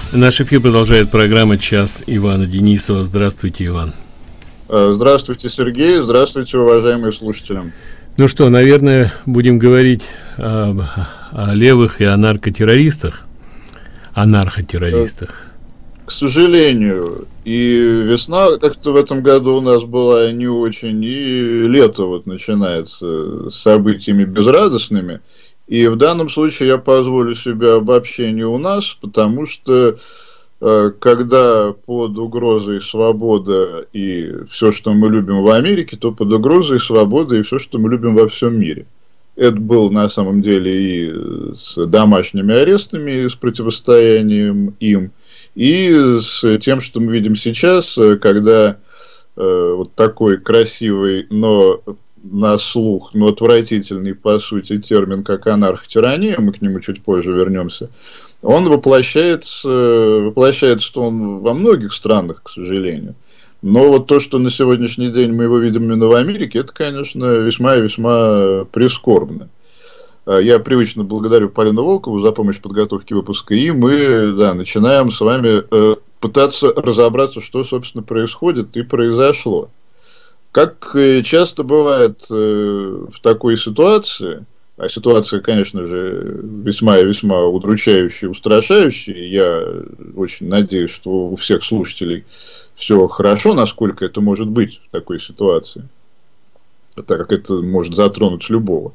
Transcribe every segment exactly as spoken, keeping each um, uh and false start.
Наш эфир продолжает программа «Час» Ивана Денисова. Здравствуйте, Иван. Здравствуйте, Сергей. Здравствуйте, уважаемые слушатели. Ну что, наверное, будем говорить об, о левых и о наркотеррористах, о наркотеррористах. К сожалению, и весна как-то в этом году у нас была не очень, и лето вот начинается с событиями безрадостными. И в данном случае я позволю себе обобщение у нас, потому что э, когда под угрозой свобода и все, что мы любим в Америке, то под угрозой свобода и все, что мы любим во всем мире. Это было на самом деле и с домашними арестами, и с противостоянием им, и с тем, что мы видим сейчас, когда э, вот такой красивый, но на слух, но отвратительный, по сути, термин, как анархотирания, мы к нему чуть позже вернемся, он воплощается, воплощается он во многих странах, к сожалению. Но вот то, что на сегодняшний день мы его видим именно в Америке, это, конечно, весьма и весьма прискорбно. Я привычно благодарю Полину Волкову за помощь в подготовке выпуска, и мы да, начинаем с вами пытаться разобраться, что, собственно, происходит и произошло. Как часто бывает в такой ситуации, а ситуация, конечно же, весьма и весьма удручающая, устрашающая, я очень надеюсь, что у всех слушателей все хорошо, насколько это может быть в такой ситуации, так как это может затронуть любого.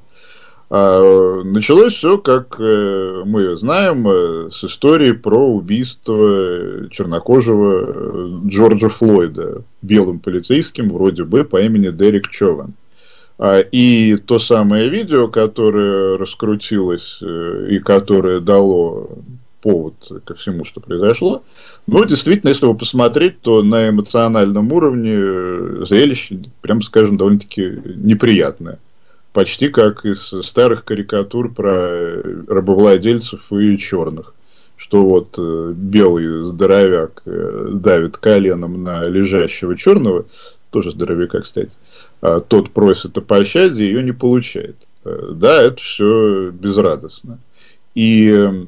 А началось все, как мы знаем, с истории про убийство чернокожего Джорджа Флойда белым полицейским, вроде бы, по имени Дерек Чован. И то самое видео, которое раскрутилось и которое дало повод ко всему, что произошло, ну, действительно, если его посмотреть, то на эмоциональном уровне зрелище, прямо скажем, довольно-таки неприятное. Почти как из старых карикатур про рабовладельцев и черных. Что вот белый здоровяк давит коленом на лежащего черного, тоже здоровяка, кстати, а тот просит о пощаде, ее не получает. Да, это все безрадостно. И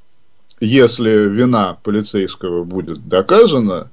если вина полицейского будет доказана,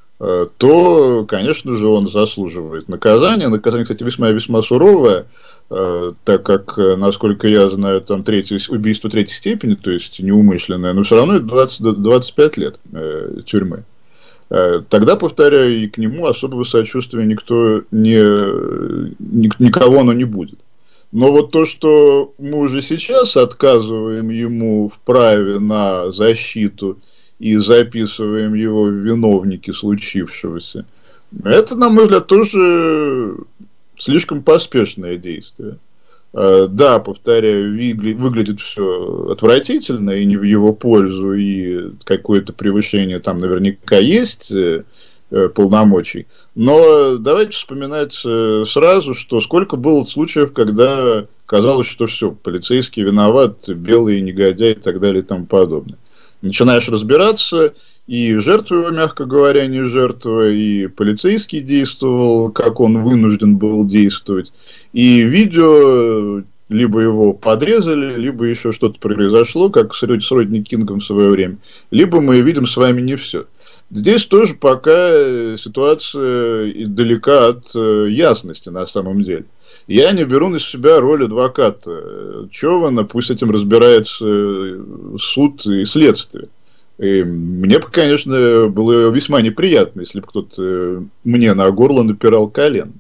то, конечно же, он заслуживает наказания. Наказание, кстати, весьма и весьма суровое, так как, насколько я знаю, там третье, убийство третьей степени, то есть неумышленное, но все равно это двадцать пять лет э, тюрьмы. Тогда, повторяю, и к нему особого сочувствия никто не, никого оно не будет. Но вот то, что мы уже сейчас отказываем ему в праве на защиту и записываем его в виновники случившегося, это, на мой взгляд, тоже слишком поспешное действие. Да, повторяю, выглядит все отвратительно и не в его пользу, и какое-то превышение там наверняка есть полномочий. Но давайте вспоминать сразу, что сколько было случаев, когда казалось, что все, полицейский виноват, белый негодяй и так далее и тому подобное. Начинаешь разбираться, и жертва его, мягко говоря, не жертва, и полицейский действовал, как он вынужден был действовать. И видео, либо его подрезали, либо еще что-то произошло, как с Родни Кингом в свое время, либо мы видим с вами не все. Здесь тоже пока ситуация далека от ясности на самом деле. Я не беру на себя роль адвоката Чована, пусть этим разбирается суд и следствие. И мне бы, конечно, было весьма неприятно, если бы кто-то мне на горло напирал колен.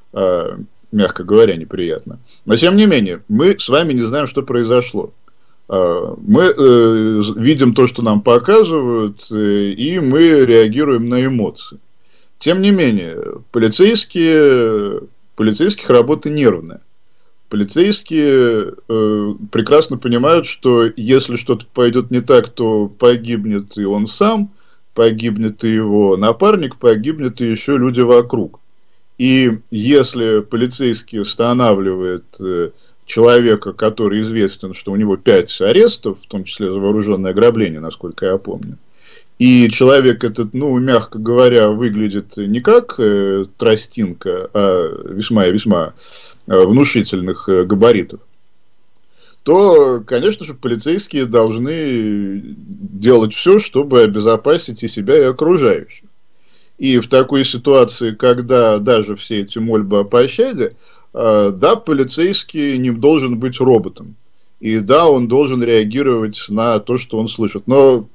Мягко говоря, неприятно. Но, тем не менее, мы с вами не знаем, что произошло. Мы э, видим то, что нам показывают, э, и мы реагируем на эмоции. Тем не менее, полицейские, полицейских работа нервная. Полицейские э, прекрасно понимают, что если что-то пойдет не так, то погибнет и он сам, погибнет и его напарник, погибнет и еще люди вокруг. И если полицейский останавливает э, человека, который известен, что у него пять арестов, в том числе за вооруженное ограбление, насколько я помню, и человек этот, ну, мягко говоря, выглядит не как э, тростинка, а весьма и весьма э, внушительных э, габаритов, то, конечно же, полицейские должны делать все, чтобы обезопасить и себя, и окружающих. И в такой ситуации, когда даже все эти мольбы о пощаде, да, полицейский не должен быть роботом. И да, он должен реагировать на то, что он слышит. Но,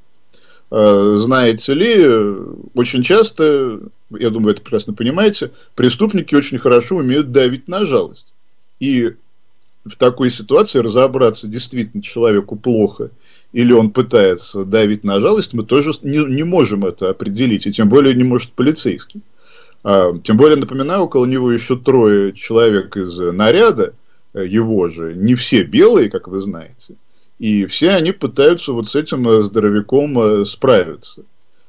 знаете ли, очень часто, я думаю, вы это прекрасно понимаете, преступники очень хорошо умеют давить на жалость. И в такой ситуации разобраться, действительно человеку плохо, или он пытается давить на жалость, мы тоже не, не можем это определить, и тем более не может полицейский. А, тем более, напоминаю, около него еще трое человек из наряда, его же, не все белые, как вы знаете, и все они пытаются вот с этим здоровяком справиться.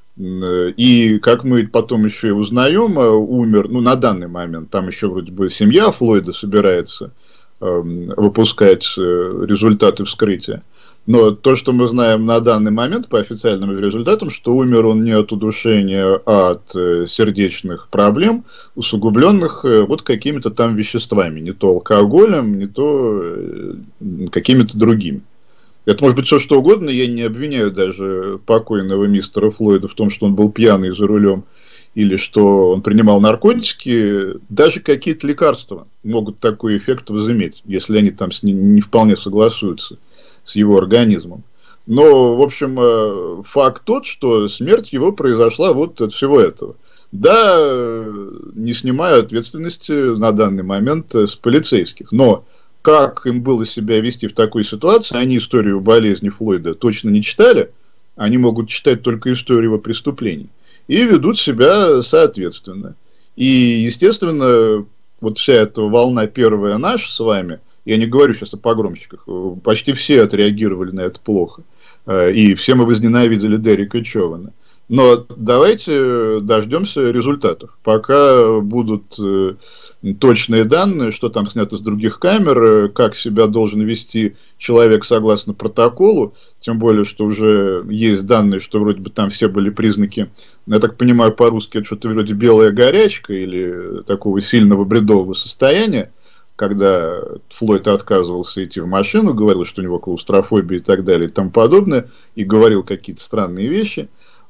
И, как мы потом еще и узнаем, умер, ну, на данный момент, там еще вроде бы семья Флойда собирается выпускать результаты вскрытия. Но то, что мы знаем на данный момент по официальным результатам, что умер он не от удушения, а от сердечных проблем, усугубленных вот какими-то там веществами, не то алкоголем, не то какими-то другими. Это может быть все что угодно, я не обвиняю даже покойного мистера Флойда в том, что он был пьяный за рулем, или что он принимал наркотики. Даже какие-то лекарства могут такой эффект возыметь, если они там с ним не вполне согласуются с его организмом. Но, в общем, факт тот, что смерть его произошла вот от всего этого. Да, не снимая ответственности на данный момент с полицейских, но как им было себя вести в такой ситуации, они историю болезни Флойда точно не читали, они могут читать только историю его преступлений, и ведут себя соответственно. И, естественно, вот вся эта волна первая наша с вами, я не говорю сейчас о погромщиках, почти все отреагировали на это плохо. И все мы возненавидели Дерека Чована. Но давайте дождемся результатов. Пока будут точные данные, что там снято с других камер, как себя должен вести человек согласно протоколу, тем более, что уже есть данные, что вроде бы там все были признаки, я так понимаю, по-русски это что-то вроде белая горячка или такого сильного бредового состояния, когда Флойд отказывался идти в машину, говорил, что у него клаустрофобия и так далее и тому подобное, и говорил какие-то странные вещи.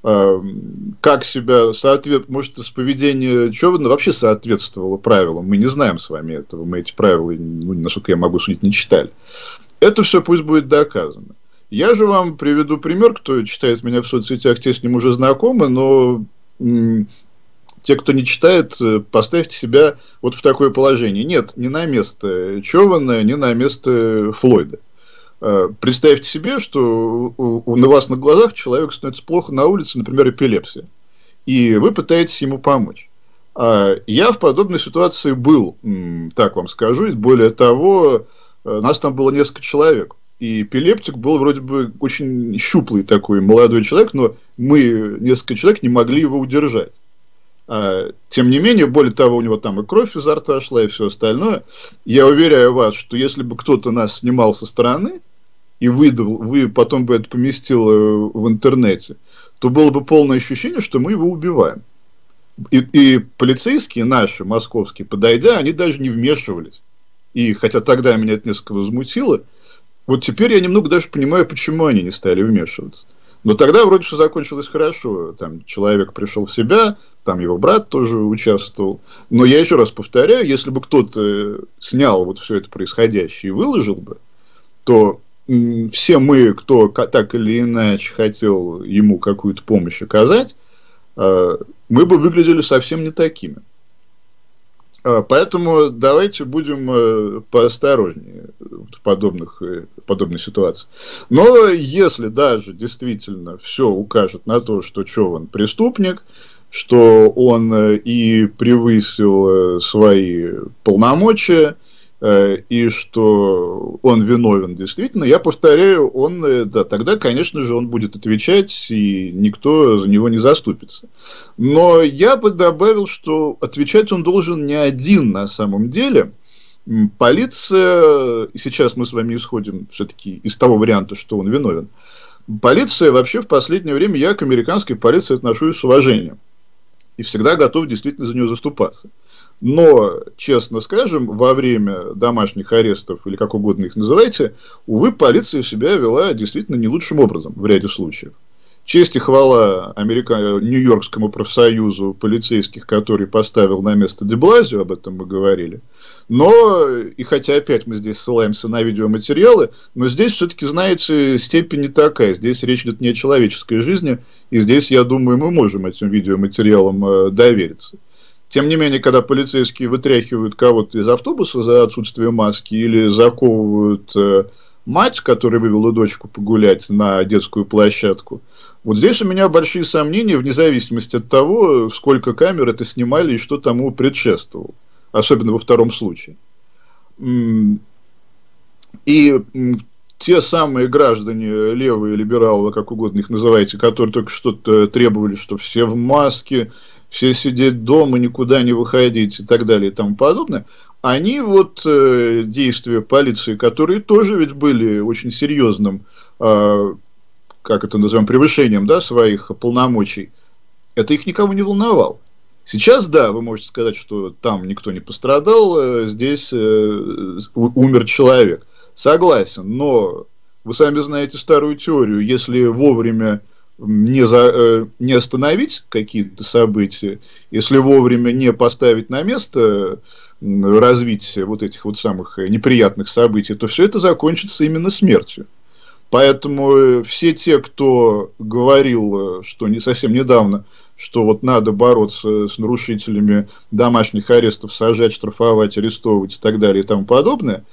Как себя соответствует, может, с поведением Чована вообще соответствовало правилам, мы не знаем с вами этого, мы эти правила, ну, насколько я могу судить, не читали. Это все пусть будет доказано. Я же вам приведу пример, кто читает меня в соцсетях, те с ним уже знакомы, но те, кто не читает, поставьте себя вот в такое положение. Нет, не на место Чована, не на место Флойда. Представьте себе, что на вас на глазах человек становится плохо на улице, например, эпилепсия, и вы пытаетесь ему помочь. Я в подобной ситуации был, так вам скажу, и более того, нас там было несколько человек, и эпилептик был вроде бы очень щуплый такой молодой человек, но мы, несколько человек, не могли его удержать. Тем не менее, более того, у него там и кровь изо рта шла, и все остальное. Я уверяю вас, что если бы кто-то нас снимал со стороны, и выдал, вы потом бы это поместил в интернете, то было бы полное ощущение, что мы его убиваем. И, и полицейские наши, московские, подойдя, они даже не вмешивались. И хотя тогда меня это несколько возмутило, вот теперь я немного даже понимаю, почему они не стали вмешиваться. Но тогда вроде все закончилось хорошо. Там человек пришел в себя, там его брат тоже участвовал. Но я еще раз повторяю, если бы кто-то снял вот все это происходящее и выложил бы, то все мы, кто так или иначе хотел ему какую-то помощь оказать, мы бы выглядели совсем не такими. Поэтому давайте будем поосторожнее в подобных, подобной ситуации. Но если даже действительно все укажет на то, что Чован преступник, что он и превысил свои полномочия, и что он виновен действительно, я повторяю, он, да, тогда, конечно же, он будет отвечать, и никто за него не заступится. Но я бы добавил, что отвечать он должен не один на самом деле. Полиция, и сейчас мы с вами исходим все-таки из того варианта, что он виновен, полиция вообще в последнее время, я к американской полиции отношусь с уважением, и всегда готов действительно за нее заступаться. Но, честно скажем, во время домашних арестов, или как угодно их называйте, увы, полиция себя вела действительно не лучшим образом в ряде случаев. Честь и хвала Америка... Нью-Йоркскому профсоюзу полицейских, который поставил на место де Блазио, об этом мы говорили. Но, и хотя опять мы здесь ссылаемся на видеоматериалы, но здесь все-таки, знаете, степень не такая. Здесь речь идет не о человеческой жизни, и здесь, я думаю, мы можем этим видеоматериалам э, довериться. Тем не менее, когда полицейские вытряхивают кого-то из автобуса за отсутствие маски или заковывают э, мать, которая вывела дочку погулять на детскую площадку, вот здесь у меня большие сомнения, вне зависимости от того, сколько камер это снимали и что тому предшествовало. Особенно во втором случае. И те самые граждане, левые либералы, как угодно их называйте, которые только что-то требовали, что все в маске, все сидеть дома, никуда не выходить и так далее и тому подобное, они вот э, действия полиции, которые тоже ведь были очень серьезным, э, как это называем, превышением, да, своих полномочий, это их никого не волновало. Сейчас, да, вы можете сказать, что там никто не пострадал, здесь э, умер человек. Согласен, но вы сами знаете старую теорию, если вовремя не, за, э, не остановить какие-то события, если вовремя не поставить на место развитие вот этих вот самых неприятных событий, то все это закончится именно смертью. Поэтому все те, кто говорил, что не совсем недавно, что вот надо бороться с нарушителями домашних арестов, сажать, штрафовать, арестовывать и так далее и тому подобное,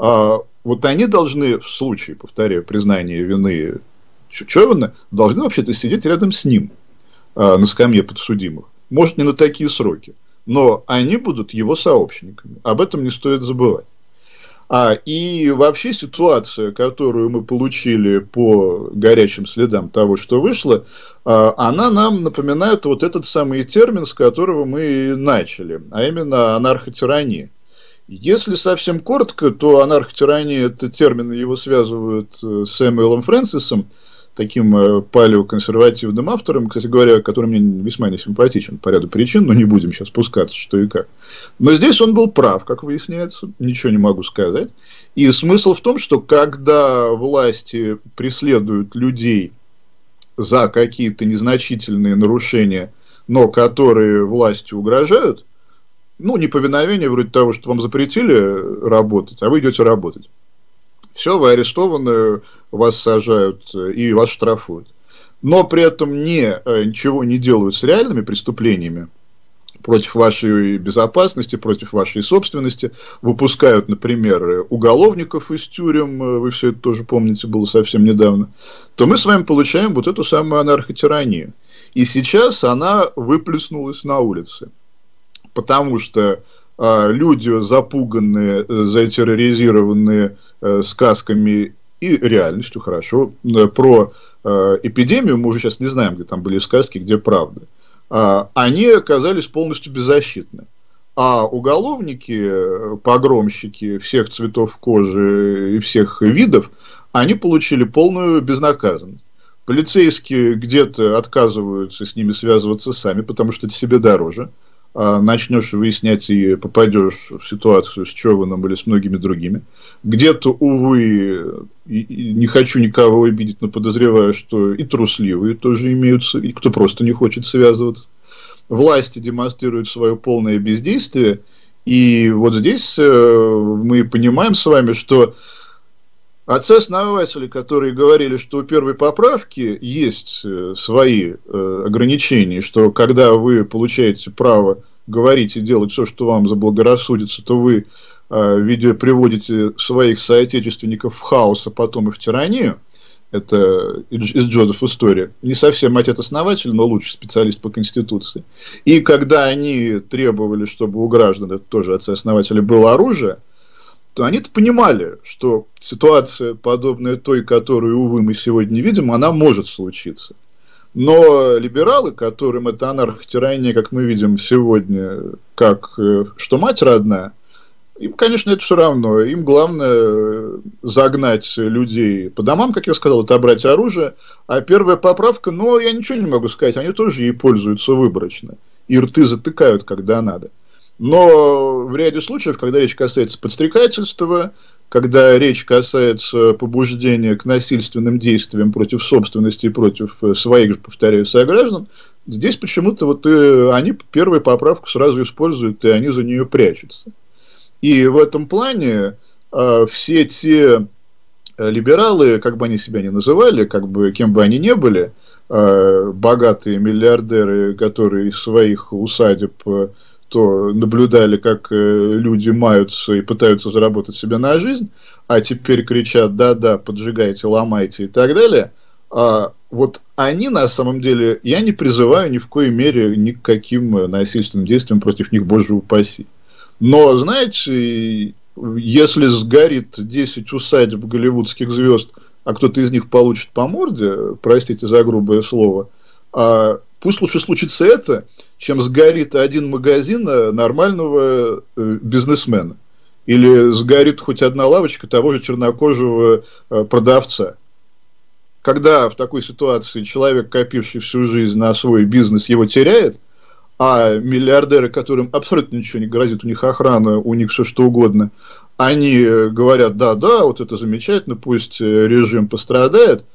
вот они должны в случае, повторяю, признания вины Човена, должны вообще-то сидеть рядом с ним на скамье подсудимых. Может, не на такие сроки, но они будут его сообщниками. Об этом не стоит забывать. А, и вообще ситуация, которую мы получили по горячим следам того, что вышло, а, она нам напоминает вот этот самый термин, с которого мы начали, а именно анархотирания. Если совсем коротко, то анархотирания — это термин, его связывают с Сэмюэлом Фрэнсисом, таким палеоконсервативным автором, кстати говоря, который мне весьма не симпатичен по ряду причин, но не будем сейчас спускаться, что и как. Но здесь он был прав, как выясняется, ничего не могу сказать. И смысл в том, что когда власти преследуют людей за какие-то незначительные нарушения, но которые власти угрожают, ну, неповиновение вроде того, что вам запретили работать, а вы идете работать. Все, вы арестованы, вас сажают и вас штрафуют. Но при этом не, ничего не делают с реальными преступлениями против вашей безопасности, против вашей собственности. Выпускают, например, уголовников из тюрем, вы все это тоже помните, было совсем недавно. То мы с вами получаем вот эту самую анархотиранию. И сейчас она выплеснулась на улице. Потому что люди, запуганные, затерроризированные сказками и реальностью, хорошо, про эпидемию, мы уже сейчас не знаем, где там были сказки, где правда, они оказались полностью беззащитны. А уголовники, погромщики всех цветов кожи и всех видов, они получили полную безнаказанность. Полицейские где-то отказываются с ними связываться сами, потому что это себе дороже. Начнешь выяснять и попадешь в ситуацию с Човеном или с многими другими. Где-то, увы, не хочу никого обидеть, но подозреваю, что и трусливые тоже имеются, и кто просто не хочет связываться. Власти демонстрируют свое полное бездействие, и вот здесь мы понимаем с вами, что отцы-основатели, которые говорили, что у первой поправки есть свои ограничения, что когда вы получаете право говорить и делать все, что вам заблагорассудится, то вы видео приводите своих соотечественников в хаос, а потом и в тиранию. Это из Джозеф история. Не совсем отец-основатель, но лучший специалист по Конституции. И когда они требовали, чтобы у граждан, это тоже отцы-основатели, было оружие, то они-то понимали, что ситуация, подобная той, которую, увы, мы сегодня видим, она может случиться. Но либералы, которым это анархотирания, как мы видим сегодня, как что мать родная, им, конечно, это все равно. Им главное загнать людей по домам, как я сказал, отобрать оружие. А первая поправка, ну, я ничего не могу сказать, они тоже ей пользуются выборочно. И рты затыкают, когда надо. Но в ряде случаев, когда речь касается подстрекательства, когда речь касается побуждения к насильственным действиям против собственности и против своих же, повторяю, сограждан, здесь почему-то вот и они первую поправку сразу используют, и они за нее прячутся. И в этом плане э, все те либералы, как бы они себя ни называли, как бы, кем бы они ни были, э, богатые миллиардеры, которые из своих усадеб э, то наблюдали, как э, люди маются и пытаются заработать себе на жизнь, а теперь кричат «да-да, поджигайте, ломайте» и так далее, а вот они на самом деле, я не призываю ни в коей мере ни к каким насильственным действиям против них, боже упаси. Но, знаете, если сгорит десять усадеб голливудских звезд, а кто-то из них получит по морде, простите за грубое слово, а пусть лучше случится это, чем сгорит один магазин нормального бизнесмена. Или сгорит хоть одна лавочка того же чернокожего продавца. Когда в такой ситуации человек, копивший всю жизнь на свой бизнес, его теряет, а миллиардеры, которым абсолютно ничего не грозит, у них охрана, у них все что угодно, они говорят, да-да, вот это замечательно, пусть режим пострадает,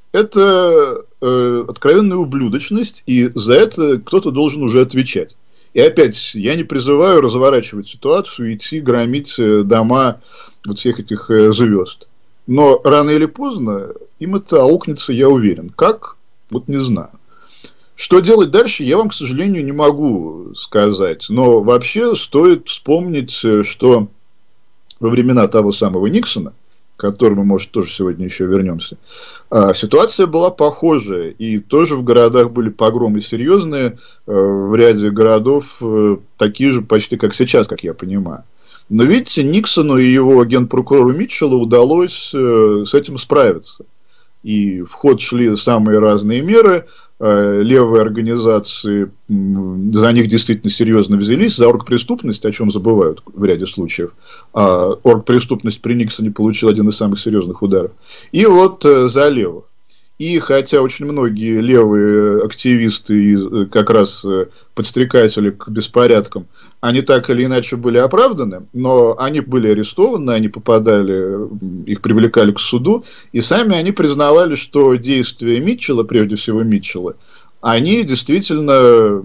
это э, откровенная ублюдочность, и за это кто-то должен уже отвечать. И опять, я не призываю разворачивать ситуацию, идти громить дома вот всех этих звезд. Но рано или поздно им это аукнется, я уверен. Как? Вот не знаю. Что делать дальше, я вам, к сожалению, не могу сказать. Но вообще стоит вспомнить, что во времена того самого Никсона, к которому, может, тоже сегодня еще вернемся, ситуация была похожая. И тоже в городах были погромы серьезные, в ряде городов такие же почти как сейчас, как я понимаю. Но видите, Никсону и его генпрокурору Митчеллу удалось с этим справиться. И в ход шли самые разные меры. Левые организации за них действительно серьезно взялись, за оргпреступность, о чем забывают в ряде случаев. А оргпреступность при Никсоне получила один из самых серьезных ударов. И вот за левых. И хотя очень многие левые активисты и как раз подстрекатели к беспорядкам, они так или иначе были оправданы, но они были арестованы, они попадали, их привлекали к суду, и сами они признавали, что действия Митчелла, прежде всего Митчелла, они действительно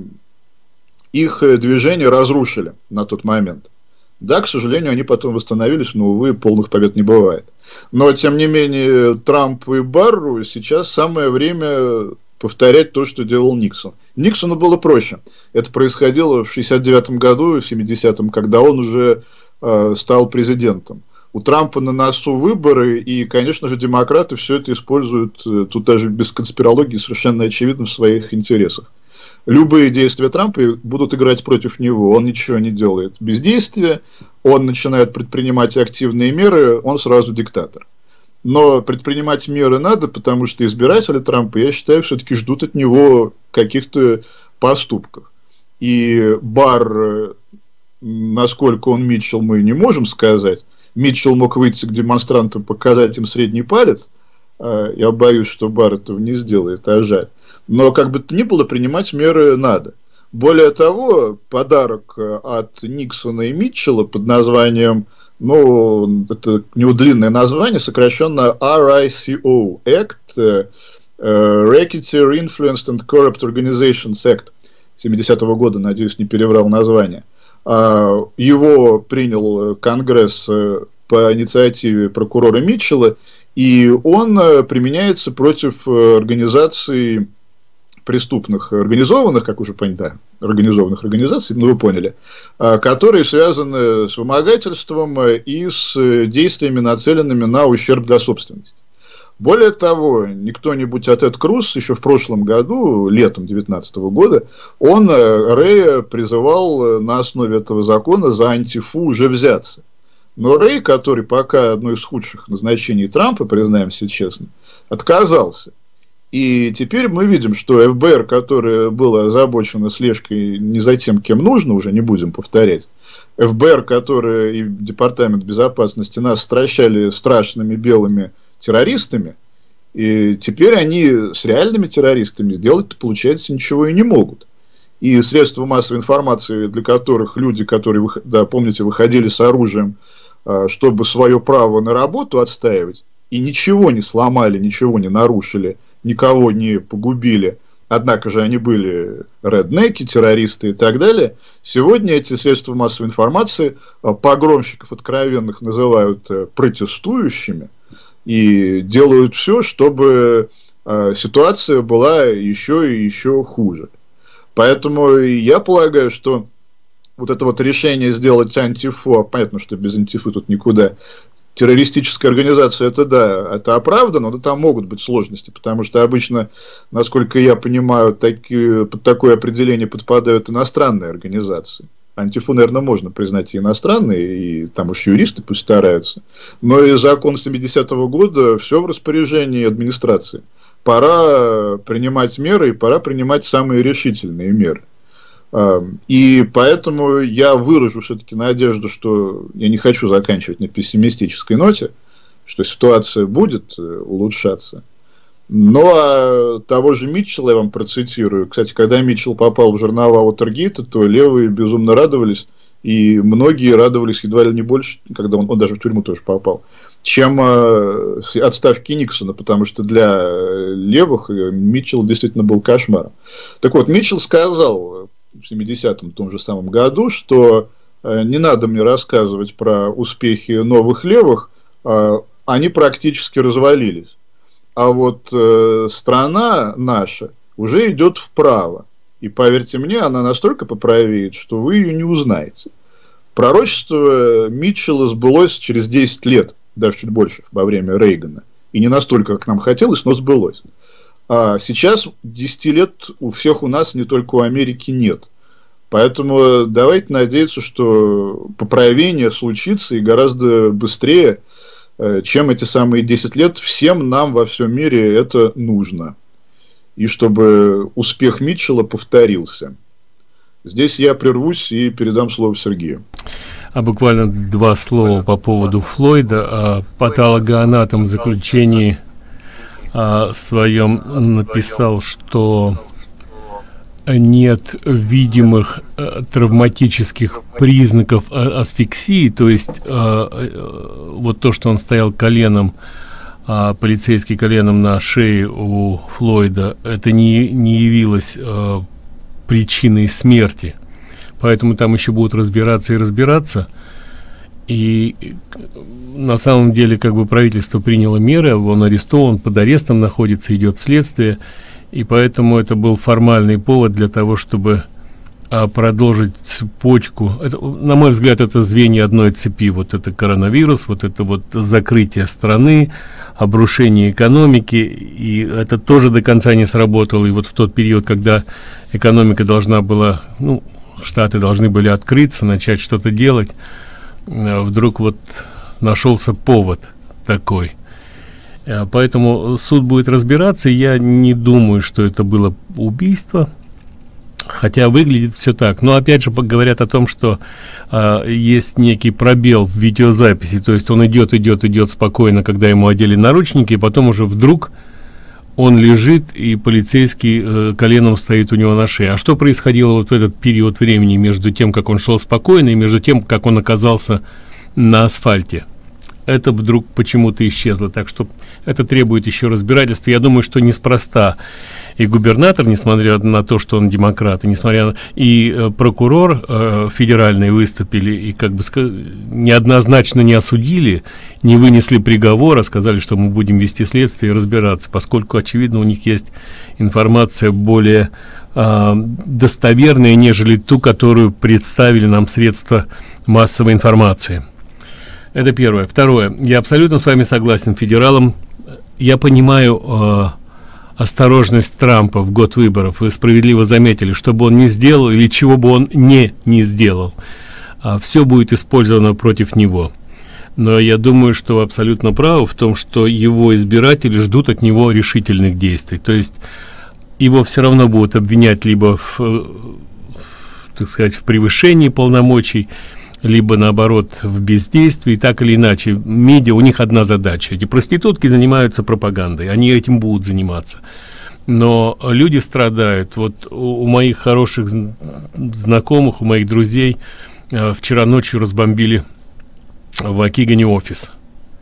их движение разрушили на тот момент. Да, к сожалению, они потом восстановились, но, увы, полных побед не бывает. Но, тем не менее, Трампу и Барру сейчас самое время повторять то, что делал Никсон. Никсону было проще. Это происходило в шестьдесят девятом году, в семидесятом, когда он уже э, стал президентом. У Трампа на носу выборы, и, конечно же, демократы все это используют, э, тут даже без конспирологии, совершенно очевидно, в своих интересах. Любые действия Трампа будут играть против него. Он ничего не делает. Бездействие, он начинает предпринимать активные меры, он сразу диктатор. Но предпринимать меры надо, потому что избиратели Трампа, я считаю, все-таки ждут от него каких-то поступков. И Барр, насколько он Митчелл, мы не можем сказать. Митчелл мог выйти к демонстрантам, показать им средний палец. Я боюсь, что Барр этого не сделает, а жаль. Но как бы то ни было, принимать меры надо. Более того, подарок от Никсона и Митчелла под названием, ну, это у него длинное название, сокращенно эр ай си о, Act, Racketeer Influenced and Corrupt Organizations Act, семидесятого года, надеюсь, не переврал название. Его принял Конгресс по инициативе прокурора Митчелла, и он применяется против организаций преступных, организованных, как уже понятно, организованных организаций, ну вы поняли, которые связаны с вымогательством и с действиями, нацеленными на ущерб для собственности. Более того, не кто-нибудь, а Тед Круз еще в прошлом году, летом две тысячи девятнадцатого года, он Рэя призывал на основе этого закона за антифу уже взяться. Но Рэй, который пока одно из худших назначений Трампа, признаемся честно, отказался. И теперь мы видим, что эф бэ эр, которое было озабочено слежкой не за тем, кем нужно, уже не будем повторять, эф бэ эр, которое и Департамент безопасности нас стращали страшными белыми террористами, и теперь они с реальными террористами сделать-то, получается, ничего и не могут. И средства массовой информации, для которых люди, которые, да, помните, выходили с оружием чтобы свое право на работу отстаивать, и ничего не сломали, ничего не нарушили, никого не погубили, однако же они были реднеки, террористы и так далее, сегодня эти средства массовой информации погромщиков откровенных называют протестующими и делают все, чтобы ситуация была еще и еще хуже. Поэтому я полагаю, что вот это вот решение сделать антифу, понятно, что без антифы тут никуда, террористическая организация, это да, это оправдано, но там могут быть сложности, потому что обычно, насколько я понимаю, таки, под такое определение подпадают иностранные организации. Антифу, наверное, можно признать и иностранные, и там уж юристы пусть стараются. Но и закон семидесятого года все в распоряжении администрации. Пора принимать меры, и пора принимать самые решительные меры. И поэтому я выражу все-таки надежду, что я не хочу заканчивать на пессимистической ноте, что ситуация будет улучшаться. Но того же Митчелла я вам процитирую. Кстати, когда Митчелл попал в жернова Уотергейта, то левые безумно радовались, и многие радовались едва ли не больше, когда он, он даже в тюрьму тоже попал, чем э, отставки Никсона, потому что для левых Митчелл действительно был кошмаром. Так вот, Митчелл сказал в семидесятом том же самом году, что э, не надо мне рассказывать про успехи новых левых, э, они практически развалились. А вот э, страна наша уже идет вправо. И поверьте мне, она настолько поправеет, что вы ее не узнаете. Пророчество Митчелла сбылось через десять лет, даже чуть больше, во время Рейгана. И не настолько, как нам хотелось, но сбылось. А сейчас десять лет у всех у нас, не только у Америки, нет. Поэтому давайте надеяться, что поправление случится и гораздо быстрее, чем эти самые десять лет. Всем нам во всем мире это нужно. И чтобы успех Митчелла повторился. Здесь я прервусь и передам слово Сергею. А буквально два слова по поводу Флойда. Патологоанатом в заключении о своем написал, что нет видимых э, травматических признаков э, асфиксии, то есть э, э, вот то, что он стоял коленом, э, полицейский коленом на шее у Флойда, это не, не явилось э, причиной смерти. Поэтому там еще будут разбираться и разбираться. И на самом деле, как бы, правительство приняло меры, он арестован, под арестом находится, идет следствие, и поэтому это был формальный повод для того, чтобы а, продолжить цепочку. Это, на мой взгляд, это звенья одной цепи. Вот это коронавирус, вот это вот закрытие страны, обрушение экономики, и это тоже до конца не сработало. И вот в тот период, когда экономика должна была, ну, Штаты должны были открыться, начать что-то делать, вдруг вот нашелся повод такой. Поэтому суд будет разбираться. Я не думаю, что это было убийство, хотя выглядит все так. Но опять же говорят о том, что а, есть некий пробел в видеозаписи, то есть он идет, идет, идет спокойно, когда ему одели наручники, и потом уже вдруг он лежит, и полицейский э, коленом стоит у него на шее. А что происходило вот в этот период времени между тем, как он шел спокойно, и между тем, как он оказался на асфальте? Это вдруг почему-то исчезло. Так что это требует еще разбирательства. Я думаю, что неспроста и губернатор, несмотря на то, что он демократ, и несмотря на... и э, прокурор э, федеральный выступили и как бы неоднозначно не осудили, не вынесли приговора, сказали, что мы будем вести следствие и разбираться, поскольку, очевидно, у них есть информация более э, достоверная, нежели ту, которую представили нам средства массовой информации. Это первое. Второе. Я абсолютно с вами согласен, федералам. Я понимаю э, осторожность Трампа в год выборов. Вы справедливо заметили, что бы он не сделал или чего бы он не не сделал, а все будет использовано против него. Но я думаю, что вы абсолютно правы в том, что его избиратели ждут от него решительных действий. То есть его все равно будут обвинять либо в, в, так сказать, в превышении полномочий, либо наоборот в бездействии. Так или иначе, медиа, у них одна задача: эти проститутки занимаются пропагандой, они этим будут заниматься. Но люди страдают. Вот у, у моих хороших знакомых, у моих друзей э, вчера ночью разбомбили в Вакигане офис.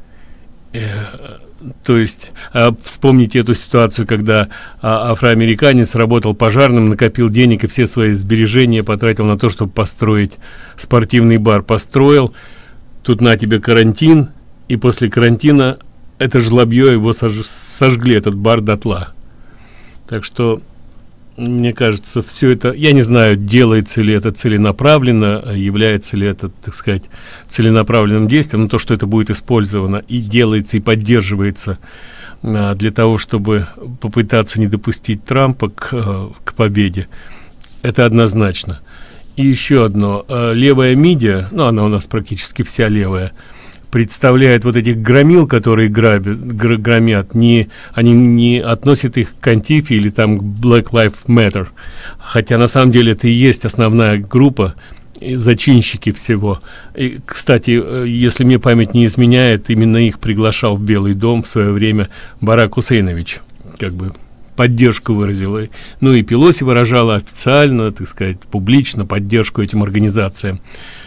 То есть вспомните эту ситуацию, когда афроамериканец работал пожарным, накопил денег и все свои сбережения потратил на то, чтобы построить спортивный бар. Построил, тут на тебе карантин, и после карантина это жлобье его сож... сожгли, этот бар дотла. Так что, мне кажется, все это, я не знаю, делается ли это целенаправленно, является ли это, так сказать, целенаправленным действием, но то, что это будет использовано и делается, и поддерживается а, для того, чтобы попытаться не допустить Трампа к, а, к победе, это однозначно. И еще одно, а, левая медиа, ну, она у нас практически вся левая, представляет вот этих громил, которые грабят, гр громят, не, они не относят их к Антифе или там к Black Lives Matter, хотя на самом деле это и есть основная группа, зачинщики всего. И, кстати, если мне память не изменяет, именно их приглашал в Белый дом в свое время Барак Хусейнович, как бы поддержку выразил. Ну и Пелоси выражала официально, так сказать, публично поддержку этим организациям.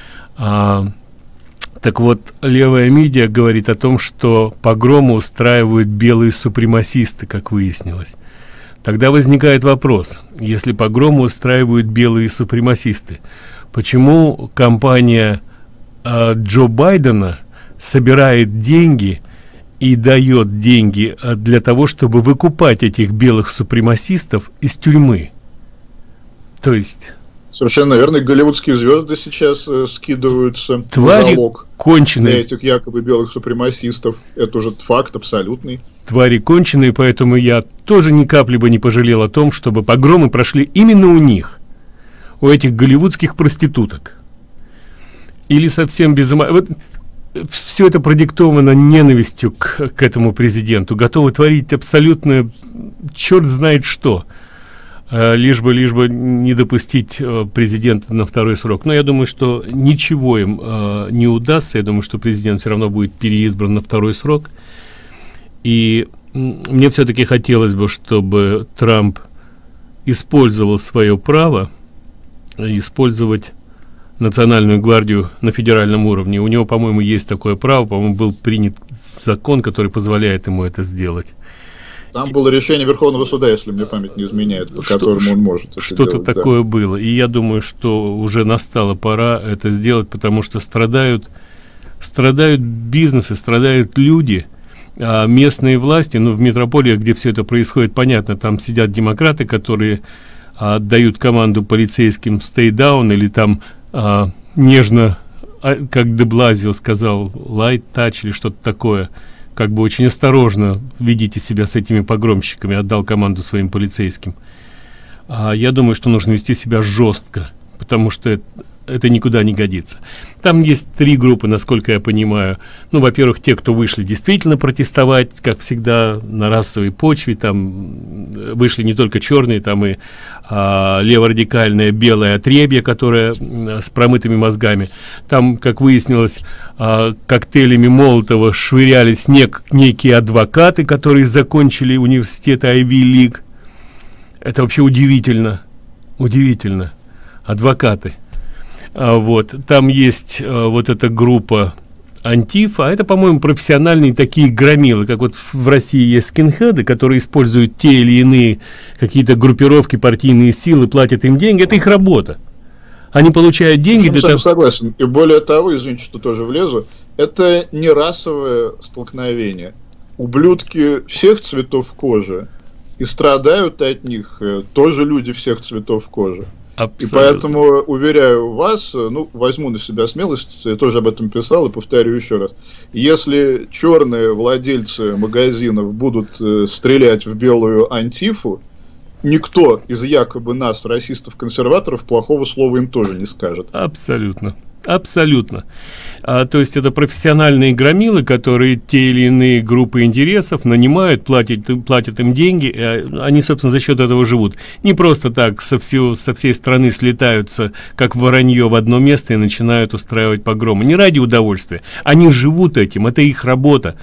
А, Так вот, левая медиа говорит о том, что погромы устраивают белые супремасисты, как выяснилось. Тогда возникает вопрос: если погромы устраивают белые супремасисты, почему компания э, Джо Байдена собирает деньги и дает деньги для того, чтобы выкупать этих белых супремасистов из тюрьмы? То есть... Совершенно верно, голливудские звезды сейчас э, скидываются Твари на залог конченые. для этих якобы белых супремасистов. Это уже факт абсолютный. Твари конченые, поэтому я тоже ни капли бы не пожалел о том, чтобы погромы прошли именно у них, у этих голливудских проституток. Или совсем без ума. Вот все это продиктовано ненавистью к, к этому президенту, готовы творить абсолютно черт знает что, лишь бы, лишь бы не допустить э, президента на второй срок. Но я думаю, что ничего им э, не удастся. Я думаю, что президент все равно будет переизбран на второй срок. И мне все-таки хотелось бы, чтобы Трамп использовал свое право использовать Национальную гвардию на федеральном уровне. У него, по-моему, есть такое право. По-моему, был принят закон, который позволяет ему это сделать. Там было решение Верховного суда, если мне память не изменяет, по что, которому он может это что-то делать, такое да. было. И я думаю, что уже настала пора это сделать, потому что страдают, страдают бизнесы, страдают люди, а местные власти, ну, в метрополиях, где все это происходит, понятно, там сидят демократы, которые а, отдают команду полицейским stay down, или там а, нежно, а, как де Блазио сказал, light touch или что-то такое, как бы очень осторожно ведите себя с этими погромщиками, отдал команду своим полицейским. А я думаю, что нужно вести себя жестко, потому что это, это никуда не годится. Там есть три группы, насколько я понимаю. Ну, во-первых, те, кто вышли действительно протестовать, как всегда, на расовой почве. Там вышли не только черные, там и а, леворадикальное белое отребье, которое а, с промытыми мозгами. Там, как выяснилось, а, коктейлями Молотова швыряли снег некие адвокаты, которые закончили университет Айви Лиг. Это вообще удивительно. Удивительно. Адвокаты. А, вот, там есть а, вот эта группа Антифа, а это, по-моему, профессиональные такие громилы, как вот в России есть скинхеды, которые используют те или иные какие-то группировки, партийные силы, платят им деньги, это их работа. Они получают деньги Я для того... согласен. И более того, извините, что тоже влезу, это не расовое столкновение. Ублюдки всех цветов кожи, и страдают от них э, тоже люди всех цветов кожи. Абсолютно. И поэтому, уверяю вас, ну, возьму на себя смелость, я тоже об этом писал и повторю еще раз. Если черные владельцы магазинов будут э, стрелять в белую антифу, никто из якобы нас, расистов-консерваторов, плохого слова им тоже не скажет. Абсолютно. Абсолютно. А, то есть это профессиональные громилы, которые те или иные группы интересов нанимают, платят, платят им деньги, а они, собственно, за счет этого живут. Не просто так со, всего, со всей страны слетаются, как воронье, в одно место и начинают устраивать погромы. Не ради удовольствия. Они живут этим, это их работа.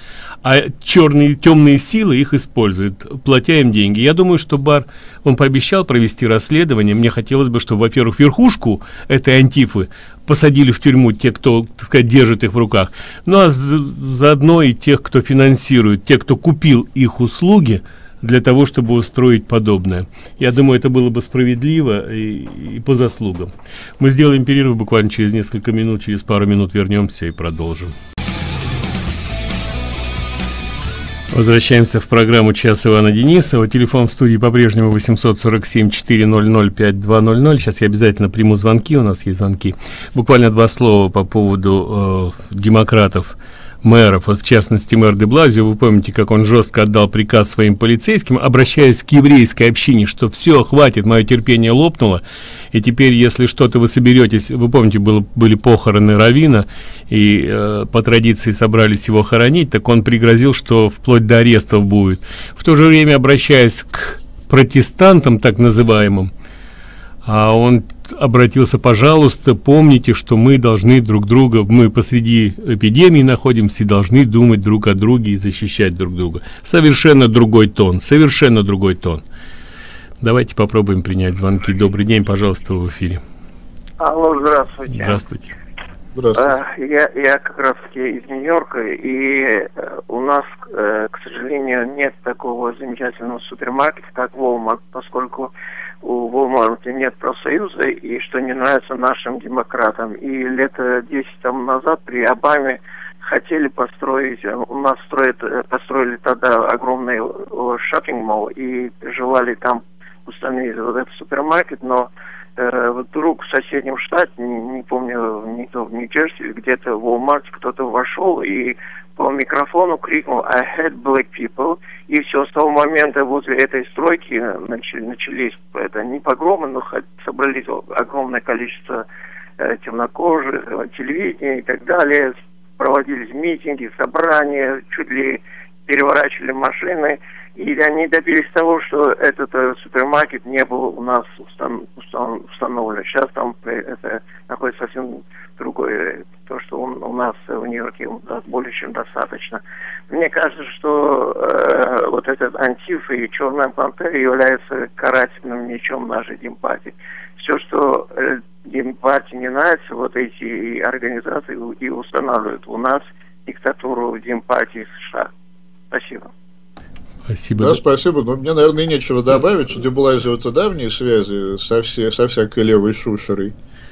а черные, темные силы их используют, платя им деньги. Я думаю, что Барр, он пообещал провести расследование. Мне хотелось бы, чтобы, во-первых, верхушку этой антифы посадили в тюрьму, те, кто, так сказать, держит их в руках, ну а заодно и тех, кто финансирует, те, кто купил их услуги для того, чтобы устроить подобное. Я думаю, это было бы справедливо и, и по заслугам. Мы сделаем перерыв буквально через несколько минут, через пару минут вернемся и продолжим. Возвращаемся в программу «Час Ивана Денисова». Телефон в студии по-прежнему восемьсот сорок семь четыреста пять два ноль ноль. Сейчас я обязательно приму звонки, у нас есть звонки. Буквально два слова по поводу э, демократов, мэров, вот в частности мэр де Блазио. Вы помните, как он жестко отдал приказ своим полицейским, обращаясь к еврейской общине, что все, хватит, мое терпение лопнуло, и теперь, если что-то вы соберетесь, вы помните, было, были похороны раввина, и э, по традиции собрались его хоронить, так он пригрозил, что вплоть до арестов будет. В то же время, обращаясь к протестантам, так называемым, а он обратился: пожалуйста, помните, что мы должны друг друга, мы посреди эпидемии находимся и должны думать друг о друге и защищать друг друга. Совершенно другой тон, совершенно другой тон. Давайте попробуем принять звонки. Добрый день, пожалуйста, в эфире. Алло, здравствуйте. Здравствуйте. Здравствуйте. Я, я как раз таки из Нью-Йорка, и у нас, к сожалению, нет такого замечательного супермаркета, как Walmart, поскольку у Walmart нет профсоюза, и что не нравится нашим демократам. И лет десять тому назад при Обаме хотели построить, у нас строят, построили тогда огромный шоппинг-молл и желали там установить вот этот супермаркет, но э, вдруг в соседнем штате, не, не помню, не то в Нью-Джерси, где-то в Walmart кто-то вошел и по микрофону крикнул «I hate black people», и все, с того момента возле этой стройки начали, начались это, не погромы, но собрались огромное количество э, темнокожих, телевидения и так далее, проводились митинги, собрания, чуть ли переворачивали машины, и они добились того, что этот э, супермаркет не был у нас устан, устан, установлен. Сейчас там это находится совсем другое, то, что он у нас в Нью-Йорке более чем достаточно. Мне кажется, что э, вот этот антиф и черная пантера является карательным мечом нашей демпатии. Все, что э, демпатии не нравится, вот эти организации и устанавливают у нас диктатуру демпатии США. Спасибо. Спасибо. Да, спасибо. Но мне, наверное, нечего добавить. У де Блазио это давние связи со, все, со всякой левой шушерой.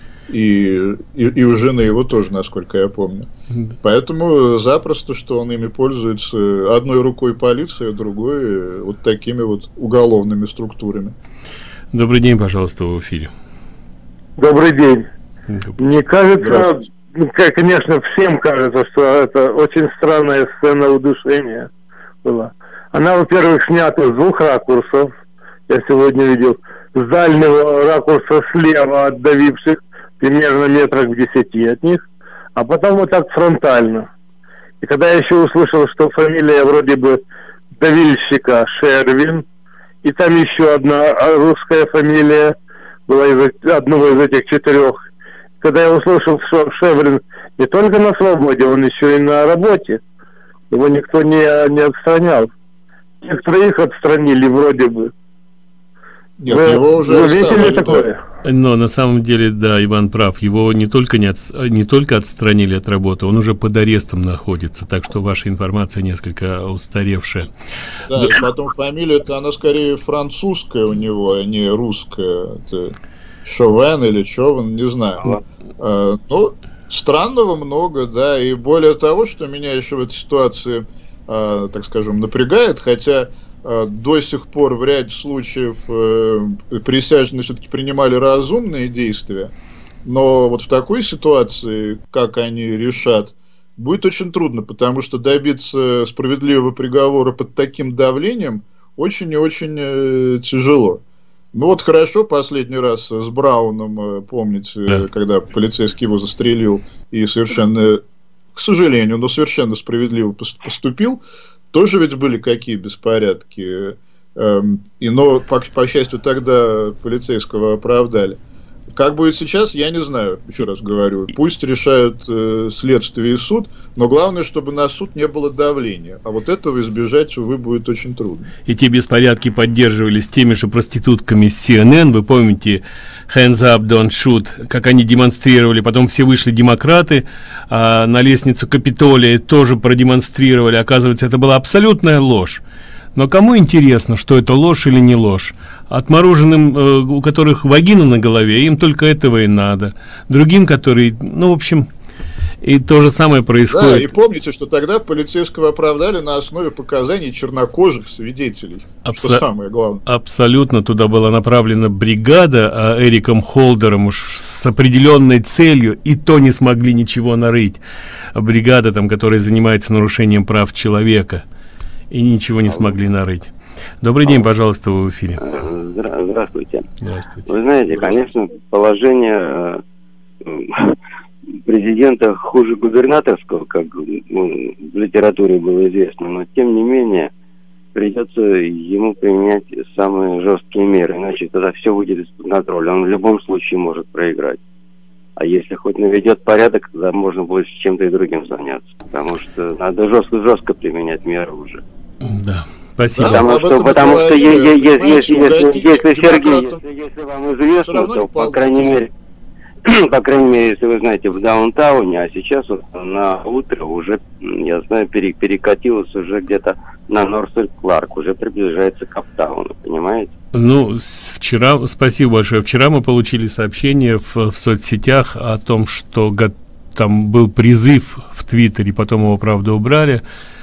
И, и, и у жены его тоже, насколько я помню. Поэтому запросто, что он ими пользуется одной рукой полиция, другой вот такими вот уголовными структурами. Добрый день, пожалуйста, в эфире. Добрый день. Мне кажется, конечно, всем кажется, что это очень странная сцена удушения была. Она, во-первых, снята с двух ракурсов. Я сегодня видел с дальнего ракурса слева от давивших, примерно метрах в десяти от них, а потом вот так фронтально. И когда я еще услышал, что фамилия вроде бы давильщика Шервин, и там еще одна русская фамилия была из одного из этих четырех. Когда я услышал, что Шервин не только на свободе, он еще и на работе, его никто не, не отстранял. Тех троих отстранили вроде бы. Нет, вы, его уже вы видели такое? Но на самом деле, да, Иван прав. Его не только, не, от, не только отстранили от работы, он уже под арестом находится. Так что ваша информация несколько устаревшая. Да, да. И потом фамилия-то, она скорее французская у него, а не русская. Это Шовен или Човен, не знаю. А, ну, странного много, да. И более того, что меня еще в этой ситуации, а, так скажем, напрягает, хотя до сих пор в ряде случаев э, присяжные все-таки принимали разумные действия, но вот в такой ситуации, как они решат, будет очень трудно, потому что добиться справедливого приговора под таким давлением очень и очень э, тяжело. Ну вот хорошо, последний раз с Брауном, э, помните, да. Когда полицейский его застрелил и совершенно, к сожалению, но совершенно справедливо поступил. Тоже ведь были какие беспорядки, эм, и, но, по, по счастью, тогда полицейского оправдали. Как будет сейчас, я не знаю, еще раз говорю. Пусть решают э, следствие и суд, но главное, чтобы на суд не было давления. А вот этого избежать, увы, будет очень трудно. Эти беспорядки поддерживались теми же проститутками с си эн эн. Вы помните, hands up, don't shoot, как они демонстрировали. Потом все вышли демократы а на лестницу Капитолия, тоже продемонстрировали. Оказывается, это была абсолютная ложь. Но кому интересно, что это ложь или не ложь? Отмороженным, э, у которых вагина на голове, им только этого и надо. Другим, которые, ну, в общем, и то же самое происходит. Да, и помните, что тогда полицейского оправдали на основе показаний чернокожих свидетелей. Абсо... Что самое главное. Абсолютно. Туда была направлена бригада а Эриком Холдером уж с определенной целью, и то не смогли ничего нарыть. Бригада, там, которая занимается нарушением прав человека. И ничего не смогли нарыть. Добрый день, пожалуйста, вы в эфире. Здравствуйте. Здравствуйте. Вы знаете, конечно, положение президента хуже губернаторского, как ну, в литературе было известно, но тем не менее придется ему применять самые жесткие меры, иначе тогда все выйдет из-под контроля. Он в любом случае может проиграть. А если хоть наведет порядок, тогда можно будет с чем-то и другим заняться. Потому что надо жестко-жестко применять меры уже. Да, спасибо. Потому да, что, потому что если, если, если, если, Сергей, если, если вам известно, то, по крайней мере, по крайней мере, если вы знаете, в даунтауне, а сейчас вот на утро уже, я знаю, перекатилось уже где-то на Норсет-Кларк, уже приближается к Аптауну, понимаете? Ну, вчера, спасибо большое, вчера мы получили сообщение в, в соцсетях о том, что там был призыв в Твиттере, потом его, правда, убрали,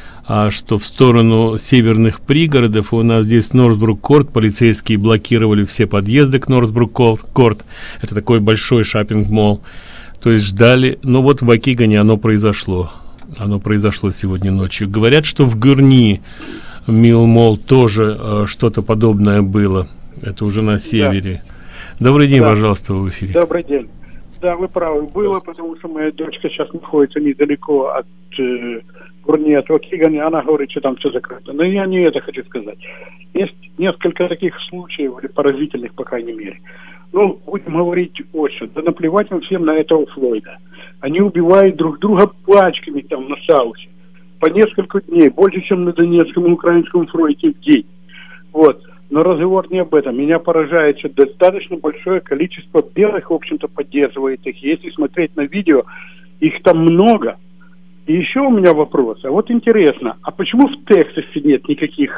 а что в сторону северных пригородов у нас здесь Норсбрук-Корт, полицейские блокировали все подъезды к Норсбрук-Корт, это такой большой шоппинг-молл, то есть ждали, но вот в Вакигане оно произошло, оно произошло сегодня ночью. Говорят, что в Гурни Милл-молл тоже э, что-то подобное было, это уже на севере. Да. Добрый день, да. Пожалуйста, вы в эфире. Добрый день. Да, вы правы, было, потому что моя дочка сейчас находится недалеко от э, Гурни, от Вакигана, она говорит, что там все закрыто. Но я не это хочу сказать. Есть несколько таких случаев, или поразительных, по крайней мере. Ну, будем говорить очень. Да наплевать вам всем на этого Флойда. Они убивают друг друга пачками там на Саусе. По несколько дней, больше, чем на Донецком и Украинском фронте в день. Вот. Но разговор не об этом. Меня поражает, что достаточно большое количество белых, в общем-то, поддерживает их. Если смотреть на видео, их там много. И еще у меня вопрос. А вот интересно, а почему в Тексасе нет никаких,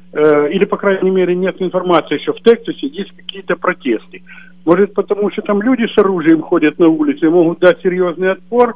э, или, по крайней мере, нет информации, что в Тексасе есть какие-то протесты? Может, потому что там люди с оружием ходят на улице и могут дать серьезный отпор?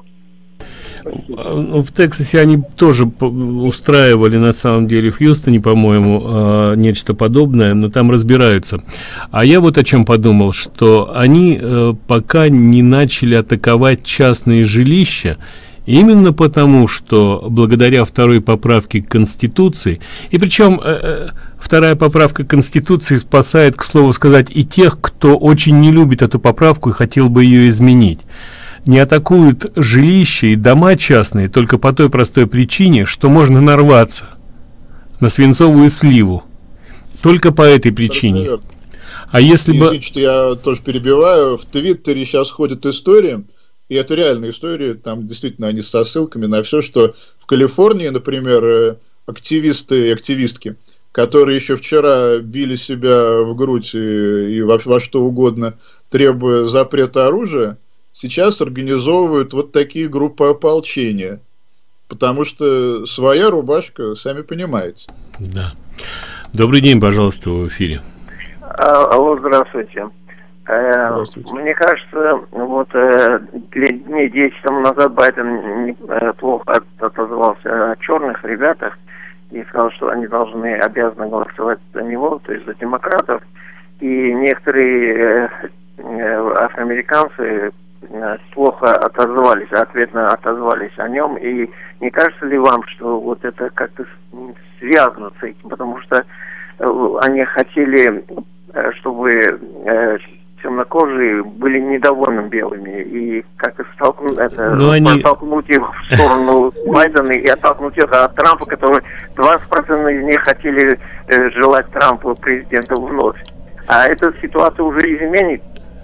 В Тексасе они тоже устраивали, на самом деле, в Хьюстоне, по-моему, нечто подобное, но там разбираются. А я вот о чем подумал, что они пока не начали атаковать частные жилища, именно потому, что благодаря второй поправке к Конституции, и причем э, вторая поправка к Конституции спасает, к слову сказать, и тех, кто очень не любит эту поправку и хотел бы ее изменить. Не атакуют жилища и дома частные только по той простой причине, что можно нарваться на свинцовую сливу. Только по этой причине. А если бы... Извините, что я тоже перебиваю. В Твиттере сейчас ходит история, и это реальная история, там действительно они со ссылками на все, что в Калифорнии, например, активисты и активистки, которые еще вчера били себя в грудь и, и во, во что угодно, требуя запрета оружия, сейчас организовывают вот такие группы ополчения, потому что своя рубашка, сами понимаете. Да. Добрый день, пожалуйста, в эфире. Алло, здравствуйте. здравствуйте. Мне кажется, вот дней десять тому назад Байден плохо отозвался о черных ребятах и сказал, что они должны, обязаны голосовать за него, то есть за демократов. И некоторые афроамериканцы плохо отозвались, ответно отозвались о нем. И не кажется ли вам, что вот это как-то связано с этим? Потому что они хотели, чтобы темнокожие были недовольны белыми, и как-то столкнуть, это, они... столкнуть их в сторону Байдена и оттолкнуть их от Трампа, который двадцать процентов из них хотели желать Трампа президента вновь. А эта ситуация уже изменит.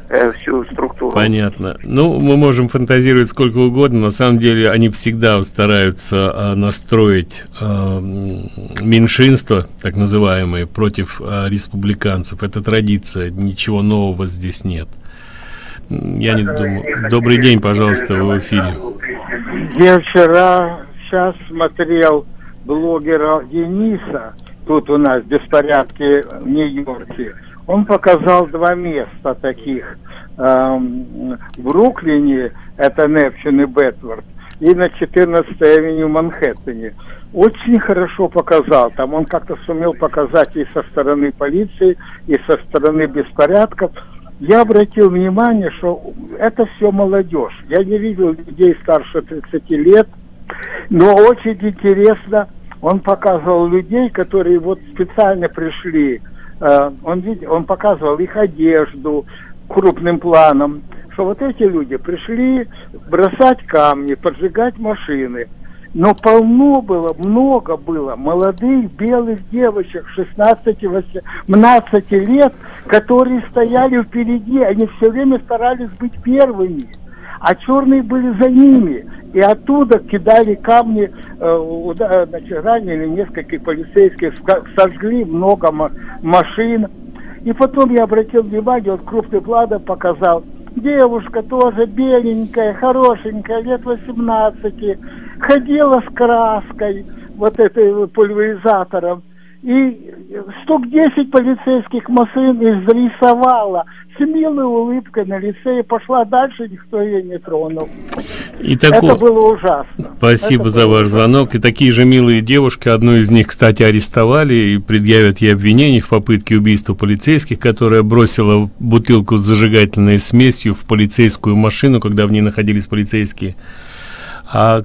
э, всю структуру. Понятно. Ну, мы можем фантазировать сколько угодно. На самом деле они всегда стараются а, настроить а, меньшинство, так называемые, против а, республиканцев. Это традиция. Ничего нового здесь нет. Я не думаю. Добрый день, пожалуйста, вы в эфире. Я вчера сейчас смотрел блогера Дениса. Тут у нас беспорядки в Нью-Йорке. Он показал два места таких. Эм, в Бруклине, это Непчин и Бетфорд, и на четырнадцатой авеню Манхэттене. Очень хорошо показал. Там он как-то сумел показать и со стороны полиции, и со стороны беспорядков. Я обратил внимание, что это все молодежь. Я не видел людей старше тридцати лет, но очень интересно, он показывал людей, которые вот специально пришли. Он, он показывал их одежду крупным планом, что вот эти люди пришли бросать камни, поджигать машины. Но полно было, много было молодых белых девочек шестнадцати-восемнадцати лет, которые стояли впереди, они все время старались быть первыми, а черные были за ними. И оттуда кидали камни, э, значит, ранили несколько полицейских, сожгли много машин. И потом я обратил внимание, вот крупным планом показал, девушка тоже беленькая, хорошенькая, лет восемнадцати, ходила с краской, вот этой пульверизатором, и штук десять полицейских машин изрисовала с милой улыбкой на лице и пошла дальше, никто ее не тронул. И такое... Это было ужасно. Спасибо Это за ваш ужасно. звонок. И такие же милые девушки, одну из них, кстати, арестовали и предъявят ей обвинение в попытке убийства полицейских, которая бросила бутылку с зажигательной смесью в полицейскую машину, когда в ней находились полицейские. А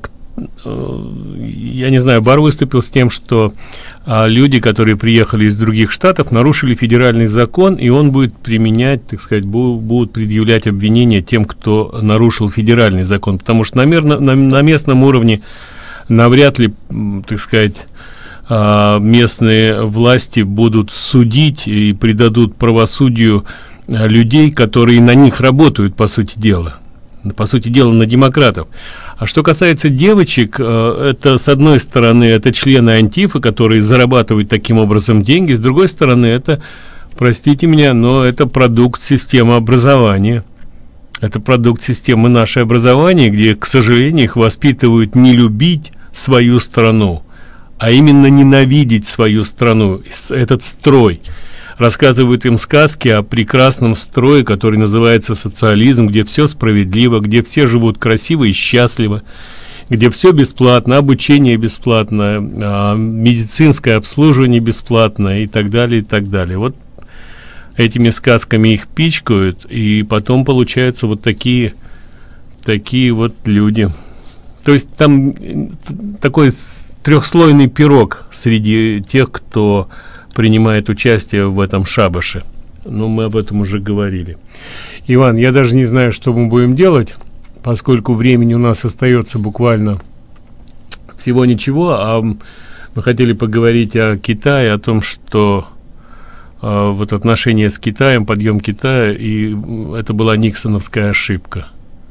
я не знаю, бар выступил с тем, что а, люди, которые приехали из других штатов, нарушили федеральный закон, и он будет применять, так сказать, бу будут предъявлять обвинения тем, кто нарушил федеральный закон, потому что на, на, на местном уровне навряд ли, так сказать, а, местные власти будут судить и придадут правосудию а, людей, которые на них работают, по сути дела, по сути дела, на демократов. А что касается девочек, это, с одной стороны, это члены Антифы, которые зарабатывают таким образом деньги, с другой стороны, это, простите меня, но это продукт системы образования. Это продукт системы нашей образования, где, к сожалению, их воспитывают не любить свою страну, а именно ненавидеть свою страну, этот строй. Рассказывают им сказки о прекрасном строе, который называется социализм, где все справедливо, где все живут красиво и счастливо, где все бесплатно, обучение бесплатно, а, медицинское обслуживание бесплатно и так далее, и так далее. Вот этими сказками их пичкают, и потом получаются вот такие, такие вот люди. То есть там такой трехслойный пирог среди тех, кто принимает участие в этом шабаше. Но мы об этом уже говорили. Иван, я даже не знаю, что мы будем делать, поскольку времени у нас остается буквально всего ничего, а мы хотели поговорить о Китае, о том, что э, вот отношения с Китаем, подъем Китая, и это была никсоновская ошибка.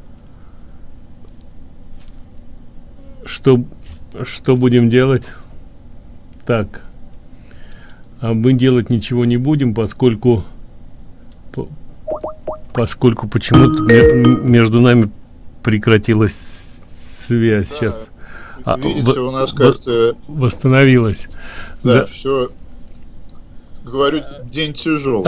Что, что будем делать? Так. А мы делать ничего не будем, поскольку по, поскольку почему-то между нами прекратилась связь. Да, сейчас видите, а, у нас как-то восстановилась. Да, да. Все. Говорю, день тяжелый.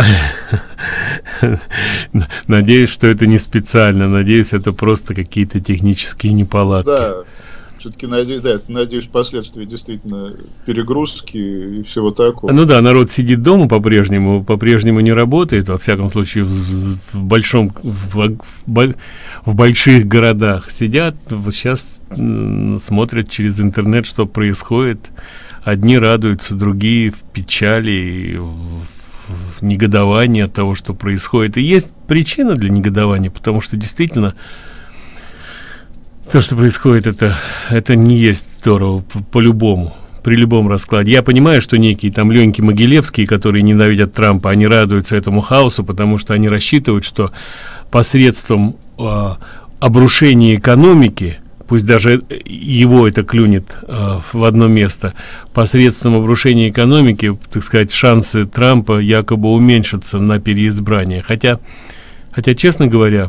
Надеюсь, что это не специально. Надеюсь, это просто какие-то технические неполадки. Да. Все-таки надеюсь, да, надеюсь, последствия действительно перегрузки и всего такого. Ну да, народ сидит дома по-прежнему, по-прежнему не работает, во всяком случае, в, в большом, в, в, в больших городах сидят, вот сейчас смотрят через интернет, что происходит. Одни радуются, другие в печали, в, в негодовании от того, что происходит. И есть причина для негодования, потому что действительно то, что происходит, это, это не есть здорово, по-любому, при любом раскладе. Я понимаю, что некие там Леньки Могилевские, которые ненавидят Трампа, они радуются этому хаосу, потому что они рассчитывают, что посредством э, обрушения экономики, пусть даже его это клюнет э, в одно место, посредством обрушения экономики, так сказать, шансы Трампа якобы уменьшатся на переизбрание. Хотя, хотя, честно говоря,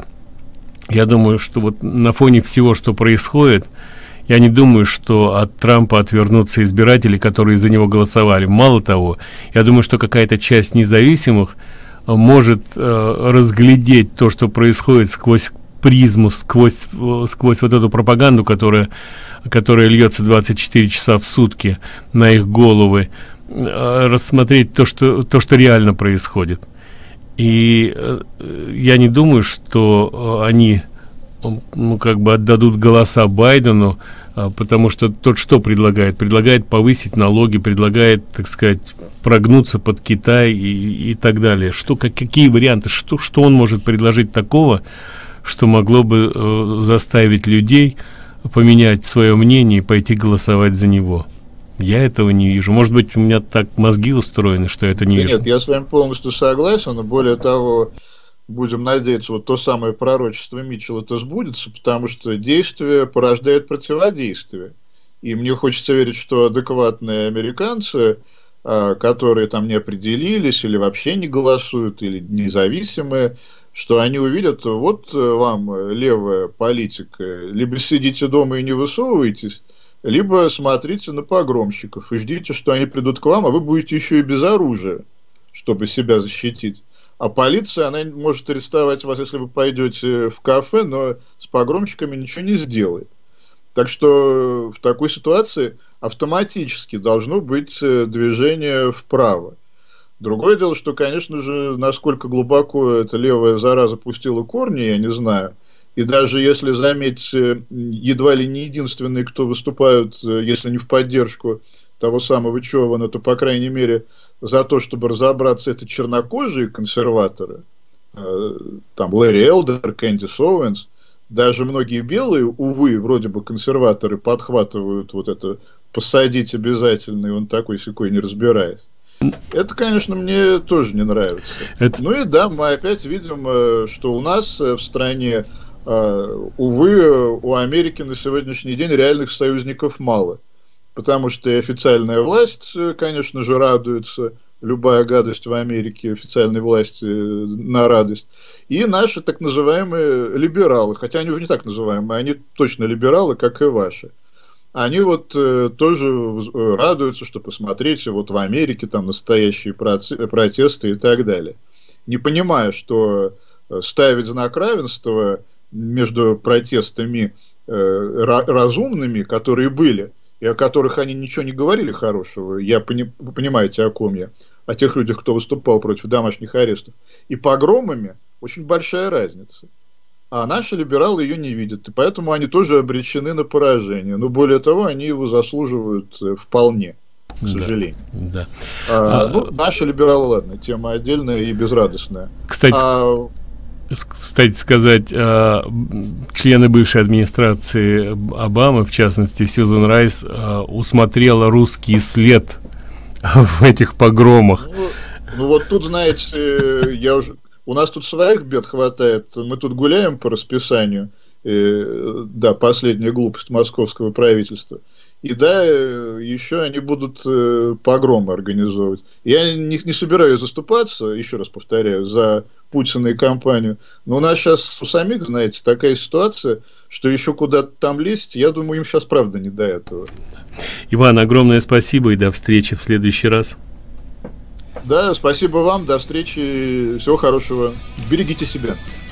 я думаю, что вот на фоне всего, что происходит, я не думаю, что от Трампа отвернутся избиратели, которые за него голосовали. Мало того, я думаю, что какая-то часть независимых может э, разглядеть то, что происходит сквозь призму, сквозь, сквозь вот эту пропаганду, которая, которая льется двадцать четыре часа в сутки на их головы, э, рассмотреть то, что, то, что реально происходит. И э, я не думаю, что э, они ну, как бы отдадут голоса Байдену, а, потому что тот что предлагает? Предлагает повысить налоги, предлагает, так сказать, прогнуться под Китай и, и так далее. Что, как, какие варианты? Что, что он может предложить такого, что могло бы э, заставить людей поменять свое мнение и пойти голосовать за него? Я этого не вижу. Может быть, у меня так мозги устроены, что я это не да вижу. Нет, я с вами полностью согласен, но более того, будем надеяться, вот то самое пророчество Митчелла-то сбудется, потому что действие порождает противодействие. И мне хочется верить, что адекватные американцы, которые там не определились или вообще не голосуют, или независимые, что они увидят, вот вам левая политика, либо сидите дома и не высовываетесь, либо смотрите на погромщиков и ждите, что они придут к вам, а вы будете еще и без оружия, чтобы себя защитить. А полиция, она может арестовать вас, если вы пойдете в кафе, но с погромщиками ничего не сделает. Так что в такой ситуации автоматически должно быть движение вправо. Другое дело, что, конечно же, насколько глубоко эта левая зараза пустила корни, я не знаю. И даже если, заметьте, едва ли не единственные, кто выступают, если не в поддержку того самого Чована, то, по крайней мере, за то, чтобы разобраться, это чернокожие консерваторы, там Лэри Элдер, Кэндис Оуэнс, даже многие белые, увы, вроде бы консерваторы подхватывают вот это «посадить обязательно», и он такой-сякой не разбираясь. Это, конечно, мне тоже не нравится. Это... Ну и да, мы опять видим, что у нас в стране, увы, у Америки на сегодняшний день реальных союзников мало. Потому что и официальная власть, конечно же, радуется. Любая гадость в Америке официальной власти на радость. И наши так называемые либералы, хотя они уже не так называемые, они точно либералы, как и ваши. Они вот э, тоже радуются, что посмотрите, вот в Америке там настоящие протесты и так далее. Не понимая, что ставить знак равенства между протестами э, разумными, которые были, и о которых они ничего не говорили хорошего, я пони, вы понимаете, о ком я, о тех людях, кто выступал против домашних арестов, и погромами очень большая разница. А наши либералы ее не видят, и поэтому они тоже обречены на поражение. Но более того, они его заслуживают вполне, к сожалению. Да, да. А, а, ну, наши либералы, ладно, тема отдельная и безрадостная. Кстати, а, Кстати сказать, члены бывшей администрации Обамы, в частности Сьюзан Райс, усмотрела русский след в этих погромах. Ну, ну вот тут, знаете, я уже, у нас тут своих бед хватает. Мы тут гуляем по расписанию. И, да, последняя глупость московского правительства. И да, еще они будут погромы организовывать. Я не, не собираюсь заступаться, еще раз повторяю, за Путина и компанию. Но у нас сейчас у самих, знаете, такая ситуация, что еще куда-то там лезть, я думаю, им сейчас правда не до этого. Иван, огромное спасибо и до встречи в следующий раз. Да, спасибо вам, до встречи, всего хорошего. Берегите себя.